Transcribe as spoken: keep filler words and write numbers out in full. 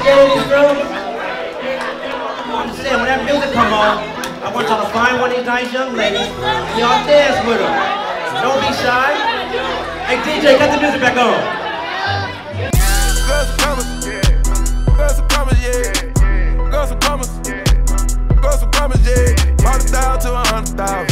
scared of these girls? I'm saying, when that music come on, I want y'all to find one of these nice young ladies and y'all dance with them. Don't be shy. Hey D J, cut the music back on. Girls some commas, yeah. Girls some commas, yeah. Girls some commas, girls some commas, yeah. Hundred thousand to a hundred thousand.